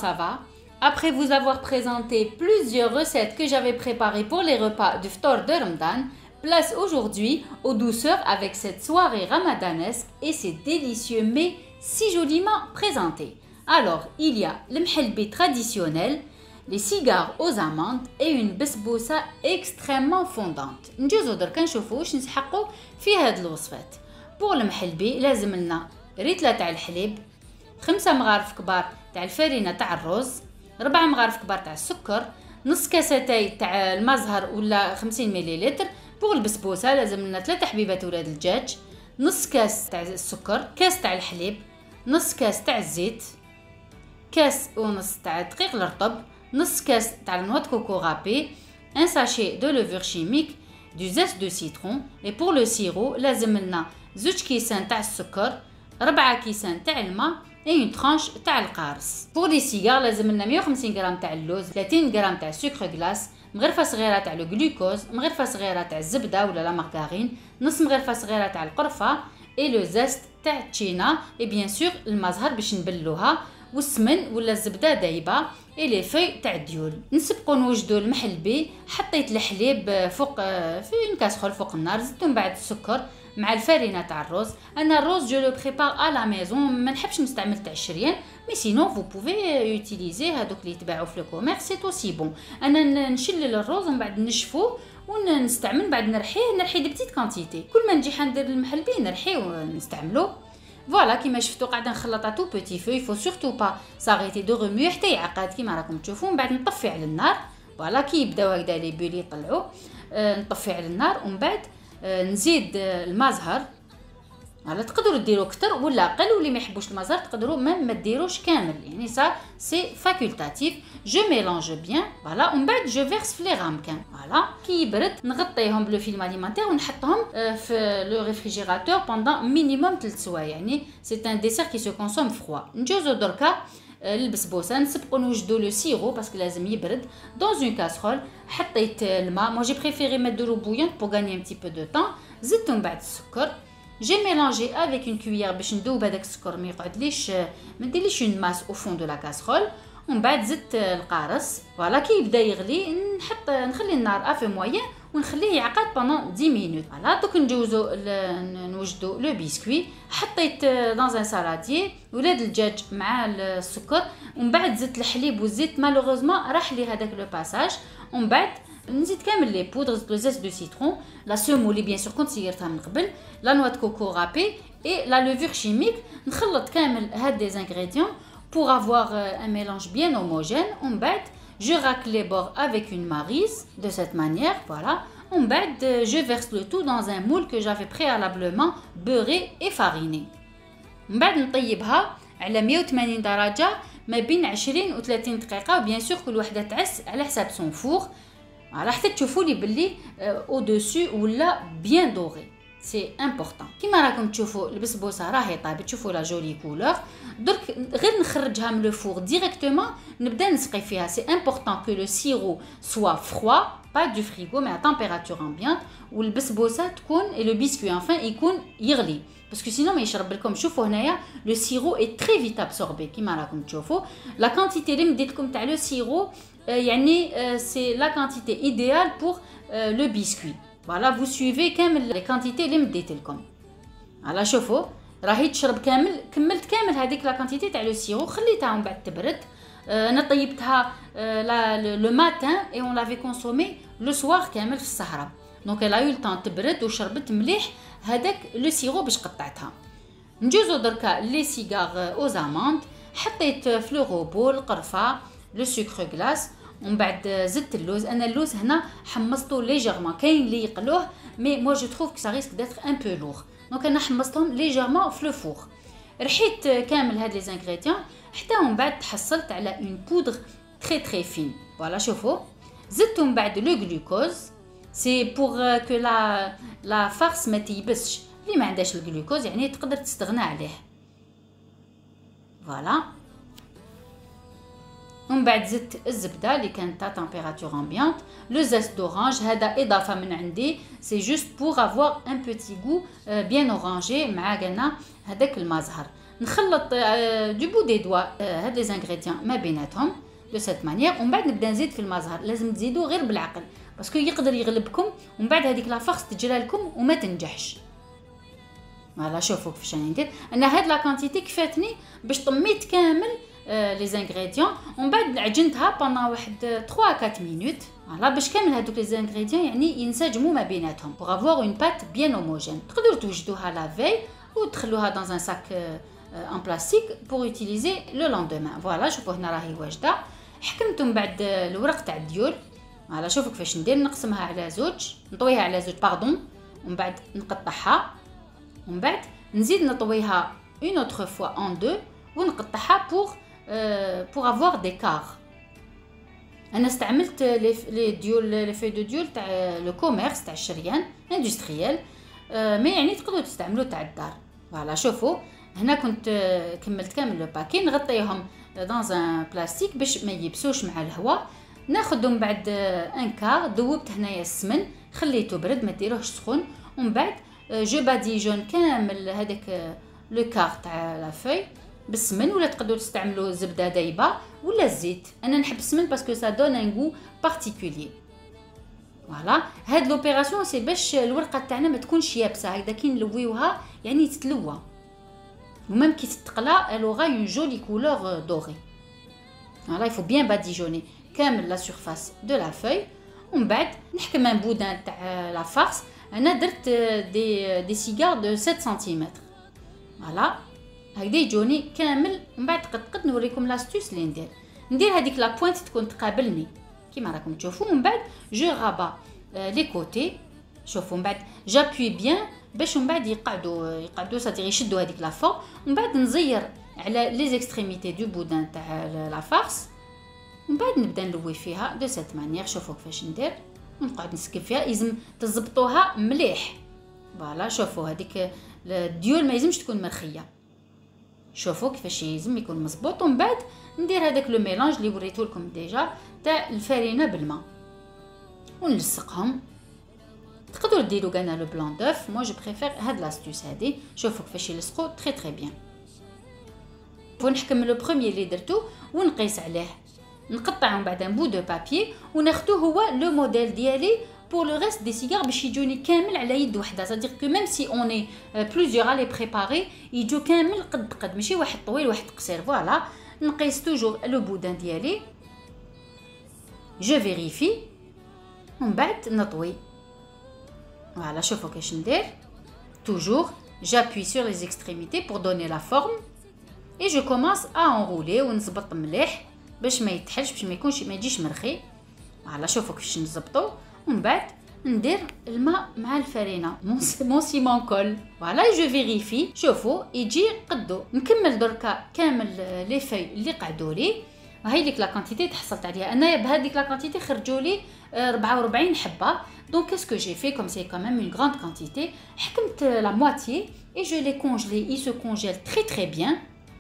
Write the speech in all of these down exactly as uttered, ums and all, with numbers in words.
ça va? Après vous avoir présenté plusieurs recettes que j'avais préparées pour les repas du ftor de Ramadan, place aujourd'hui aux douceurs avec cette soirée ramadanesque et ces délicieux mets si joliment présentés. Alors, il y a le mhelbi traditionnel, les cigares aux amandes et une besbousa extrêmement fondante. نجوزو درك نشوفو واش نسحقو في هاد الوصفات. pour المحلبي لازم لنا ريتله تاع الحليب، خمسة مغارف كبار تاع الفرينه تاع الرز، ربعة مغارف كبار تاع السكر، نص كاساتي تاع المزهر ولا خمسين مليلتر. pour البسبوسه لازم لنا ثلاثة حبيبات ولاد الدجاج، نص كاس تاع السكر، كاس تاع الحليب، نص كاس تاع الزيت، كاس ونص تاع الدقيق الرطب، نص كاس تاع النوى de coco râpée, un sachet de levure chimique, du zeste de citron. et pour le sirop لازم لنا زوج كيسان تاع السكر، ربعة كيسان تاع الماء et une tranche تاع القارص. pour les cigares لازم لنا مية وخمسين غرام تاع اللوز، ثلاثين غرام تاع السكر غلاس، مغرفه صغيره تاع الجلوكوز، مغرفه صغيره تاع الزبده ولا لا مارغارين، نص مغرفه صغيره تاع القرفه et le zeste تاع التشينا et bien sûr المزهر باش نبلوها، والسمن ولا الزبده دايبه et les feuilles تاع الديول. نسبقوا نوجدوا المحلبي، حطيت الحليب فوق في une كاسرول فوق النار، زدت من بعد السكر مع الفرينه تاع الرز. انا الرز جو لو بريبار ا لا ميزون، ما نحبش نستعمل تاع الشريان، مي سينون فو بوفي يوتيليزي هذوك اللي يتباعوا في الكوميرس سي اوسي بون. انا نشلل الرز ومن بعد نشفوه ونستعمل، بعد نرحيه نرحي دي بتيت كونتيتي، كل ما نجي حندير المحلبي نرحيه ونستعملو. فوالا كيما شفتوا قاعده نخلطها تو بوتي فو، يفو سورتو با ساغيتي دو غوميو حتى يعقد كيما راكم تشوفوا. من بعد نطفي على النار، فوالا كي يبداو هكذا لي بولي يطلعوا، آه نطفي على النار ومن بعد آه نزيد آه المزهر. فوالا تقدروا ديروا كتر ولا اقل، واللي ما يحبوش المزهر تقدروا ميم ما ديروش كامل، يعني سا سي فاكولتاتيف. جو ميلونج بيان فوالا ومن بعد جو فيرس في لي غامكان. فوالا كي يبرد نغطيهم بلو فيلم اليمونتير ونحطهم في لو ريفريجيراتور بوندون مينيموم ثلاث سوايع، يعني سي ان ديسير كي سو كونسوم فروا. نجوزو دركا البسبوسه، نسبقوا نوجدوا لو سيرو باسكو لازم يبرد دون اون كاسرول. حطيت الماء، مو جي بريفيري مديرو بويون بور غاني ان بتي بو دو طون. زدت من بعد السكر، j'ai mélangé avec une cuillère باش ندوب هذاك السكر ما يقعدليش، ما نديرليش une masse au fond de la casserole. ومن بعد زدت القارص. فوالا كي يبدا يغلي نحط نخلي النار افو موين ونخليه يعقد pendant dix minutes. فوالا دوك نجوزو نوجدو لو بيسكوي. حطيت dans un saladier ولاد الدجاج مع السكر، ومن بعد زدت الحليب والزيت، مالوغوزمون راح لي هذاك لو باساج. ومن بعد نزيد كامل لي بودر، زدت لو زيست دو سيترون، لا سيمولي بيان سور كنت سيرتها من قبل، لا نوا دو كوكو رابي اي لا لوفور شيميك. نخلط كامل هاد دي انغريديون pour avoir un mélange bien homogène. ومن بعد je racle les bords avec une maryse de cette manière, voilà. ومن بعد je verse le tout dans un moule que j'avais préalablement beurré et fariné. من بعد نطيبها على مية وثمانين درجه ما بين عشرين و ثلاثين دقيقه، وبيان سور كل وحده تعس على حساب سون فور. على حتى تشوفوا لي باللي او دوسو ولا بيان دوري، سي امبورطون. كيما راكم تشوفوا البسبوسه راهي طابت، تشوفوا لا جولي كولور. درك غير نخرجها من لو فور ديريكتومون نبدا نسقي فيها. سي امبورطون كو لو سيرو سوا فروا با دو فريغو مي ا تمبيراتور امبيانت، والبسبوسه تكون اي لو بيسكوي انفان يكون يغلي باسكو سينو ما يشرب لكم. شوفوا هنايا لو سيرو اي تري فيت ابسوربي كيما راكم تشوفوا. لا كونتيتي اللي مديت لكم تاع لو سيرو يعني سي لا كونتيتي ايديال بور لو بيسكوي. فوالا فو سويفي كامل لي كونتيتي اللي مديت لكم. فوالا شوفوا راهي تشرب كامل، كملت كامل هذيك لا كونتيتي تاع لو سيرو، خليتها من بعد تبرد. انا طيبتها لو ماتان اي اون لافي كونسومي لو سوار كامل في السهره، دونك لا يو طون تبرد وشربت مليح هذاك لو سيرو باش قطعتها. نجوزو دركا لي سيغار او زاموند. حطيت في لو روبو القرفه، لو سكر غلاس، ومن بعد زدت اللوز. انا اللوز هنا حمصته ليجيرمون، كاين اللي يقلوه مي مو جو تروف كو سا ريسك داتر ان بو لور، دونك انا حمصتهم ليجيرمون في لو فور. رحيت كامل هاد لي زانغريديون حتى من بعد تحصلت على اون بودر تري تري فين. فوالا شوفوا زدت من بعد لو غلوكوز، سي بور كو لا لا فارس ما تيبسش. اللي ما عندهاش الجلوكوز يعني تقدر تستغنى عليه. فوالا ومن بعد زدت الزبده اللي كانت تاع تمبيراتور امبيانت، لو زيست دورانج هذا اضافه من عندي، سي جوست بور افوار ان بوتي غو بيان اورانجي مع قلنا هذاك المزهر. نخلط دو بو دي دوا هاد لي زانغريديان ما بيناتهم دو سيت مانيير، ومن بعد نبدا نزيد في المزهر. لازم تزيدوا غير بالعقل باسكو يقدر يغلبكم ومن بعد هذيك لا فورس تجرى لكم وما تنجحش. فوالا شوفوا كيفاش راني ندير انا هاد لا كونتيتي كفاتني باش طميت كامل لي زانغريديون، ومن بعد عجنتها بوندون واحد ثلاثة أربعة مينوت. فوالا باش كامل هادوك لي زانغريديون يعني ينسجموا ما بيناتهم بوغ افوار اون بات بيان هوموجين. تقدروا توجدوها لا في وتخلوها دون ان ساك ان بلاستيك بوغ يوتيليزي لو لوندومان. فوالا شوفوا هنا راهي واجده. حكمت من بعد الورق تاع الديول. فوالا شوفوا كيفاش ندير، نقسمها على زوج، نطويها على زوج باردون، ومن بعد نقطعها، ومن بعد نزيد نطويها اون اوتر فوا ان دو ونقطعها بوغ بوغ افوار دي كار. انا استعملت لي ديول لي في دو ديول تاع لو كوميرس تاع الشريان اندستريال، مي يعني تقدروا تستعملوا تاع الدار. فوالا شوفوا هنا كنت كملت كامل لو باكي، نغطيهم دون ان بلاستيك باش ما يبسوش مع الهواء. ناخذ من بعد ان كار، ذوبت هنايا السمن خليته برد ما ديروهش سخون، ومن بعد جو باديجون كامل هذاك لو كار تاع لا فوي بالسمن، ولا تقدروا تستعملوا زبده دايبه ولا الزيت. انا نحب السمن باسكو سا دون ان غو بارتيكولير. فوالا هاد لوبيراسيون سي باش الورقه تاعنا ما تكونش يابسه هكذا، كي نلويوها يعني تتلوى، وميم كي تتقلى الوغا اون جولي كولور دوري. فوالا يفو بيان باديجوني كامل لا سيرفاس دو لا فوي، ومن بعد نحكم ان بودان تاع لا فارس. انا درت دي دي سيجار دو سبعة سنتيمتر. فوالا هكذا يجوني كامل. من بعد قد قد نوريكم لاستوس اللي ندير ندير هذيك لا بوينت تكون تقابلني كيما راكم تشوفوا، من بعد جو رابا لي كوتي. شوفوا من بعد جابوي بيان باش من بعد يقعدوا يقعدوا صديق يشدوا هذيك لا فورم، ومن بعد نزير على لي زيكستريميتي دو بودان تاع لا فارس، ومن بعد نبدا نلوي فيها دو سيت مانيير. شوفوا كيفاش ندير ونقعد نسكب فيها، لازم تزبطوها مليح. فوالا شوفوا هذيك الديول ما لازمش تكون مرخيه، شوفوا كيفاش لازم يكون مزبوط. ومن بعد ندير هذاك لو ميلانج اللي وريته لكم ديجا تاع الفارينه بالماء ونلصقهم. تقدروا ديروا كاع لو بلان دوف، مو جو بريفير هاد لاستوس هادي. شوفوا كيفاش يلصقوا تري تري بيان. ونحكم لو بروميير اللي درتو ونقيس عليه، نقطع من بعد ان بو دو بابي وناخذو هو لو موديل ديالي pour le reste des cigares باش يجوني كامل على يد وحده. c'est-à-dire que même si on est plusieurs à les préparer يجوا كامل قد قد، ماشي واحد طويل واحد قصير. فوالا نقيس توجور لو بودان ديالي، جو فيريفي، ومن بعد نطوي. فوالا شوفوا كيفاش ندير توجور j'appuie sur les extrémités pour donner la forme et je commence à enrouler ونزبط مليح باش ما يتحلش، باش ما يكونش ما يجيش مرخي. فوالا شوفوا كيفاش نزبطو، ومن بعد ندير الماء مع الفرينه مون سيمون كول. فوالا جو فيريفي. شوفوا يجي قدو. نكمل دركا كامل لي في اللي قعدوا لي. هاي ديك لا كونتيتي تحصلت عليها انايا، بهذيك لا كونتيتي خرجوا لي أربعة وأربعين حبه. دونك كاسكو جي في كوم سي كوميم اون غراند كونتيتي، حكمت لا مواتيي اي جو لي كونجلي. اي سو كونجيل تري تري بيان،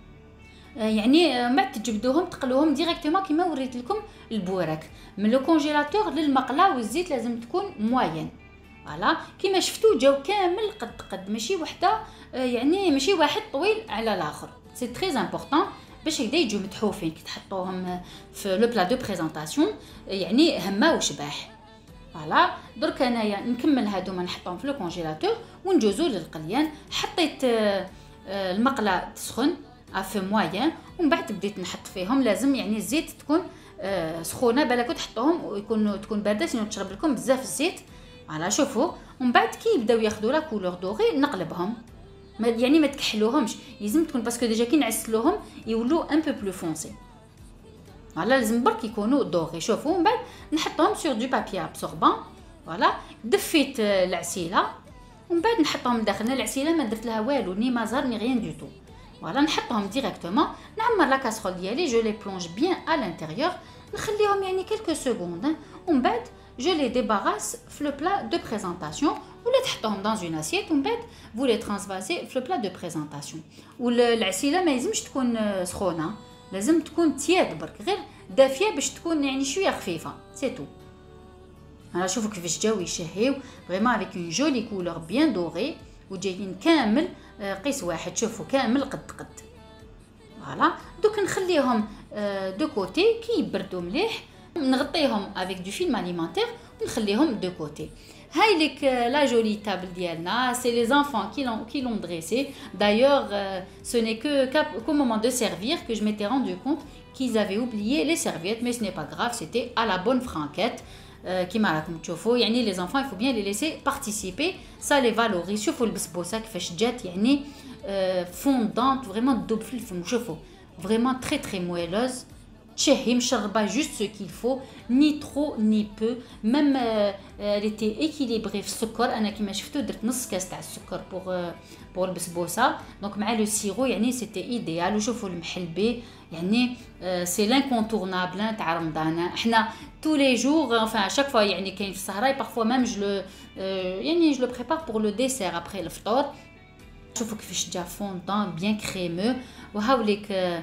يعني ما تجبدوهم تقلوهم ديريكتومون كيما وريت لكم البوراك من لو كونجيلاتور للمقله، والزيت لازم تكون موين. فوالا كيما شفتوا جاو كامل قد قد، ماشي وحده يعني ماشي واحد طويل على الاخر. سي تري امبورطون باش هكذا يجوا متحوفين كي تحطوهم في لو بلا دو بريزونطاسيون، يعني هما وشباح. فوالا درك انايا نكمل هادوما نحطهم في لو كونجيلاتور ونجوزو للقليان. حطيت المقله تسخن افو موين، ومن بعد بديت نحط فيهم. لازم يعني الزيت تكون آه سخونه، بالك تحطوهم ويكونوا تكون بارده سينو تشرب لكم بزاف الزيت. فوالا شوفوا ومن بعد كي يبداو ياخذوا لا كولور دوغي نقلبهم، ما يعني ما تكحلوهمش، لازم تكون باسكو ديجا كي نعسلوهم يولو ان بو بلو فونسي. فوالا لازم برك يكونوا دوغي. شوفوا ومن بعد نحطهم سور دو بابي ابسوربان. فوالا دفيت العسيله ومن بعد نحطهم داخلنا. العسيله ما درت لها والو، ني مازار ني غيان دو تو. فوالا نحطهم ديريكتومون. نعمر لا كاسرول ديالي، جو لي بلونج بيان ا لانتيريور، نخليهم يعني كلكو سكوند، ومن بعد جو لي ديباراس في لو بلا دو بريزونطاسيون، ولا تحطهم دون اون اسيت ومن بعد فو لي ترانسفازي في لو بلا دو بريزونطاسيون. والعسيله ما لازمش تكون سخونه، لازم تكون تياد برك، غير دافيه باش تكون يعني شويه خفيفه، سي تو. انا شوفوا كيفاش جاو يشهيو فريمون افيك اون جولي كولور بيان دوري، وجايين كامل قيس واحد. شوفوا كامل قد قد. فوالا دوك نخليهم دو كوتي كي يبردوا مليح نغطيهم افيك دو فيلم اليمونتير ونخليهم دو كوتي. هاي لك لا جولي تابل ديالنا سي لي زانفون qui l'ont qui l'ont dressé. D'ailleurs euh, ce n'est que qu'au moment de servir que je m'étais rendu compte qu'ils avaient oublié les serviettes, mais ce n'est pas grave, c'était à la bonne franquette. كيما راكم تشوفوا يعني les enfants il faut bien les laisser participer, ça les valorise. شوفوا البسبوسه كيفاش جات يعني fondante vraiment تذوب في الفم. شوفوا vraiment très très moelleuse تشهي مشربه juste ce qu'il faut, ni trop ni peu. même elle était équilibrée في السكر. انا كيما شفتوا درت نص كاس تاع السكر pour pour البسبوسه دونك مع لو سيرو يعني سيتي ايديال. وشوفوا المحلبي يعني سي لانكونتورنابل تاع رمضان. احنا tous les jours enfin à chaque fois يعني كاين في السهره parfois même je le يعني je le prépare pour le dessert après الفطور. شوفوا كيفاش جا فوندون بيان كريمو. وهاوليك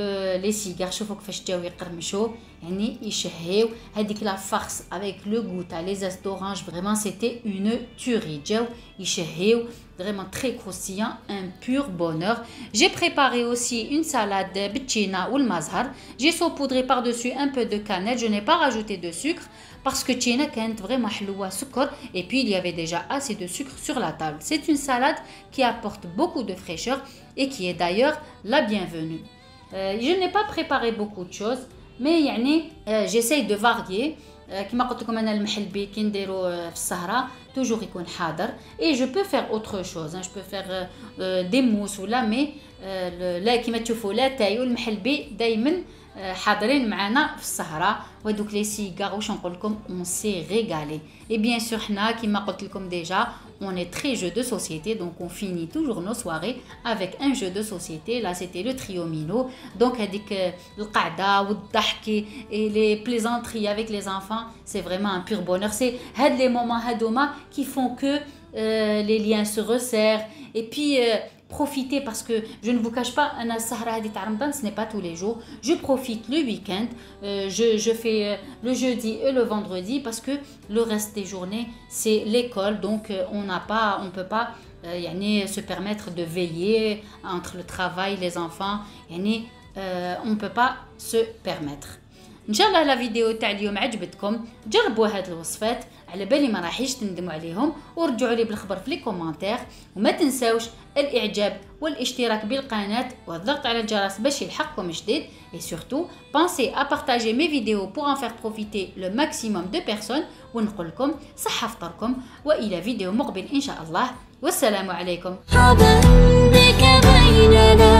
لي سيغار شوفوا كيفاش جاو يقرمشوا يعني يشهيو. هذيك لا فارس avec le goût تاع لي زاس d'orange vraiment c'était une tuerie. جاو يشهيو vraiment très croustillant, un pur bonheur. J'ai préparé aussi une salade bitchina ou le mazhar. J'ai saupoudré par-dessus un peu de cannelle. Je n'ai pas rajouté de sucre parce que tchina kent vraiment hloua sucre et puis il y avait déjà assez de sucre sur la table. C'est une salade qui apporte beaucoup de fraîcheur et qui est d'ailleurs la bienvenue. Euh, je n'ai pas préparé beaucoup de choses mais يعني euh, j'essaye de varier. كما قلت لكم انا المحلبي كي نديرو في السهره توجور يكون حاضر. et je peux faire autre chose hein. je peux faire euh, des mousses ولا مي euh, لا كيما تشوفوا لا تاي والمحلبي دائما حاضرين معنا في السهره. ودوك لي سيغار واش نقول لكم on s'est régalé. et bien sûr حنا كيما قلت لكم déjà on est très jeu de société donc on finit toujours nos soirées avec un jeu de société. Là c'était le trio Mino donc هذيك القعده والضحك et les plaisanteries avec les enfants c'est vraiment un pur bonheur. c'est هاد les moments هادوما qui font que euh, les liens se resserrent et puis euh, profitez parce que je ne vous cache pas أنا السهرة هذه تاع رمضان ce n'est pas tous les jours. je profite le week-end euh, je, je fais euh, le jeudi et le vendredi parce que le reste des journées c'est l'école donc euh, on n'a pas on peut pas euh, يعني se permettre de veiller entre le travail les enfants يعني euh, on peut pas se permettre. ان شاء الله لا فيديو تاع اليوم عجبتكم. جربوا هاد الوصفات على بالي ما راحيش تندموا عليهم ورجعوا لي بالخبر في لي كومونتير. وما تنساوش الاعجاب والاشتراك بالقناه والضغط على الجرس باش يلحقكم جديد. et surtout pensez à partager mes vidéos pour en faire profiter le maximum de personnes. ونقول لكم صحه فطركم والى فيديو مقبل ان شاء الله والسلام عليكم.